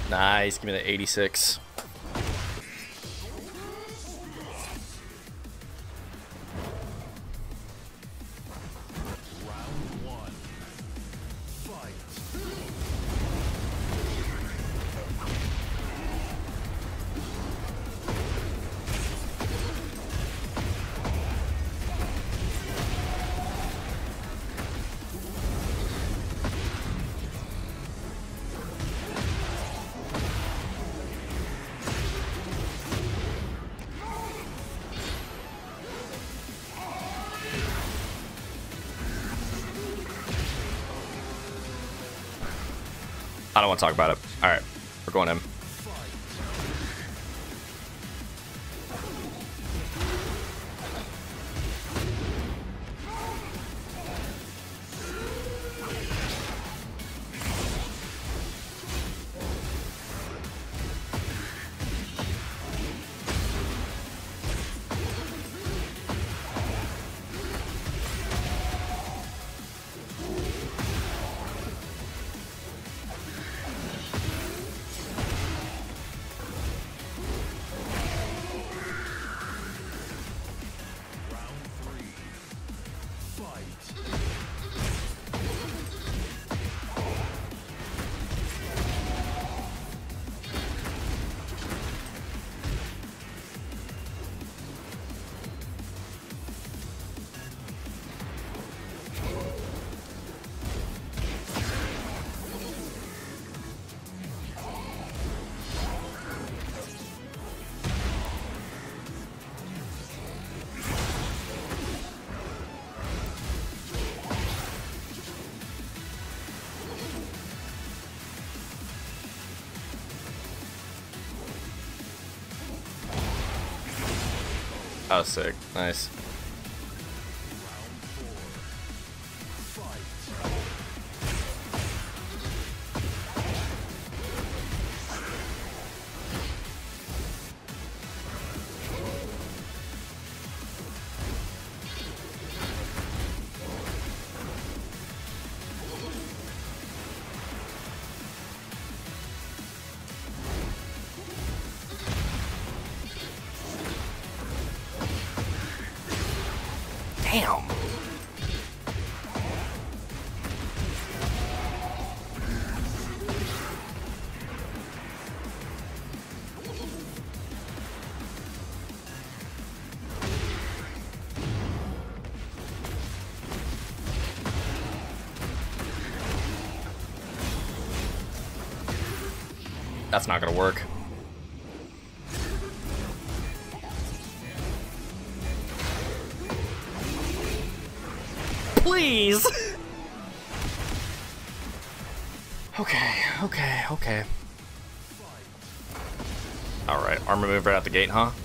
Nice, give me the 86. I don't want to talk about it. Alright, we're going in. Oh, sick. Nice. Damn. That's not gonna work. Please. Okay. All right, armor move right out the gate, huh?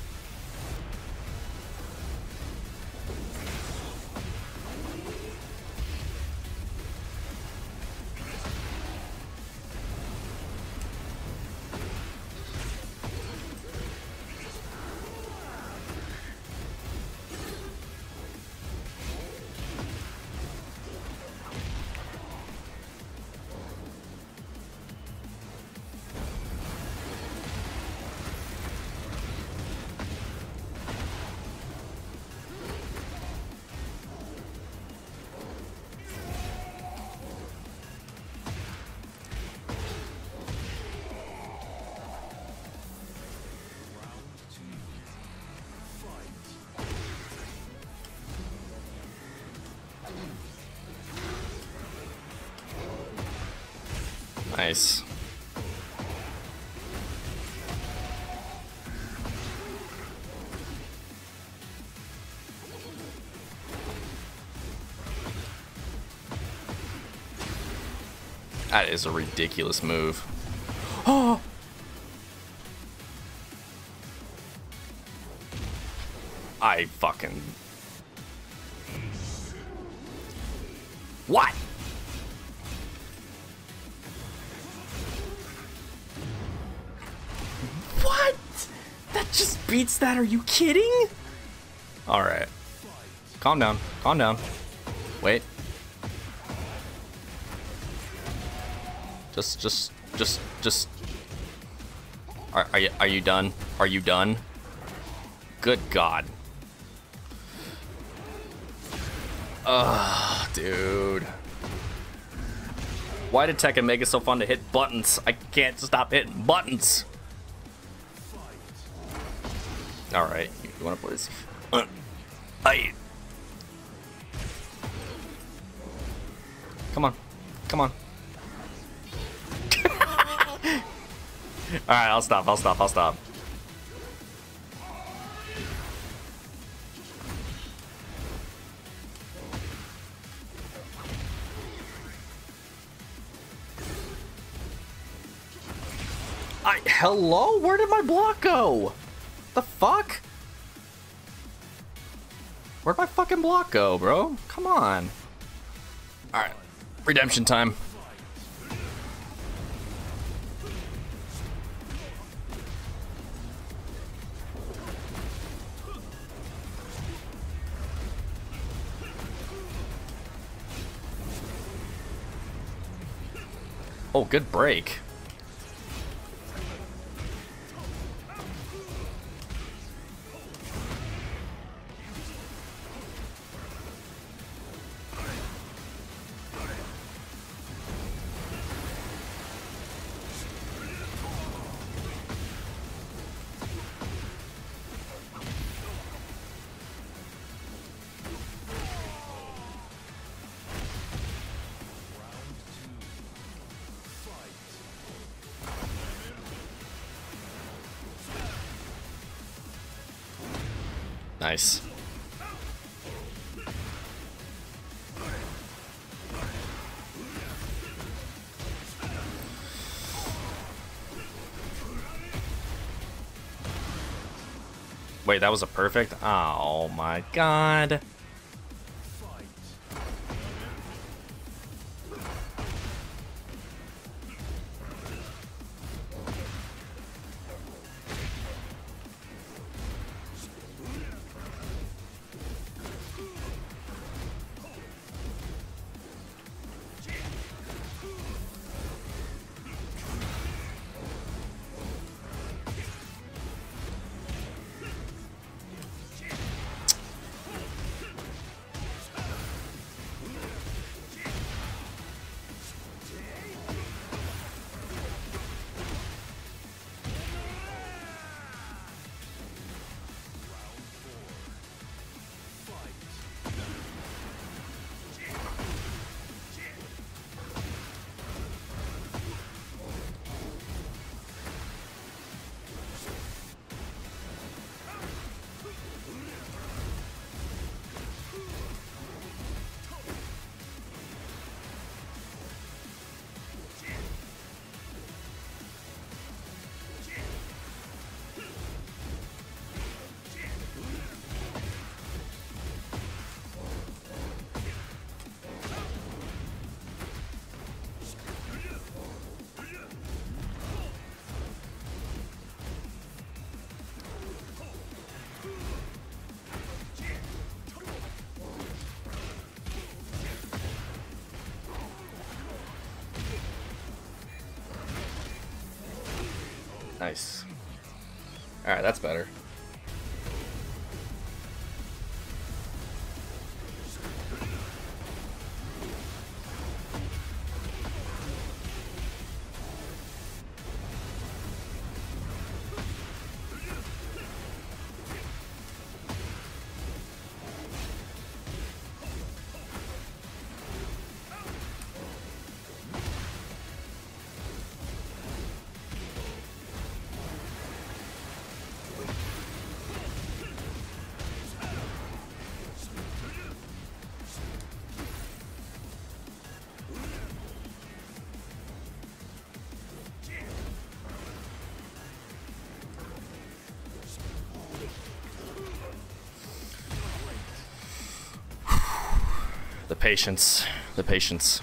Nice. That is a ridiculous move. Oh! I fucking... What? What? That just beats that? Are you kidding? Alright. Calm down. Calm down. Wait. Just Just. Are you done? Are you done? Good God. Ugh, dude. Why did Tekken make it so fun to hit buttons? I can't stop hitting buttons. Alright, you wanna play this? Come on. Come on. Alright, I'll stop. Hello? Where did my block go? The fuck? Where'd my fucking block go, bro? Come on. Alright. Redemption time. Oh, good break. Nice. Wait, that was a perfect? Oh my god. Nice. Alright, that's better. The patience. The patience.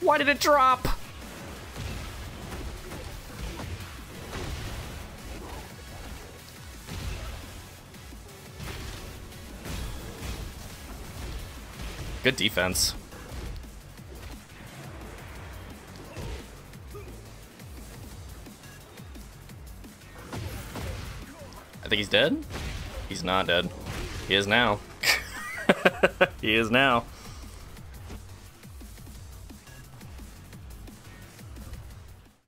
Why did it drop? Good defense. I think he's dead? He's not dead. He is now. He is now.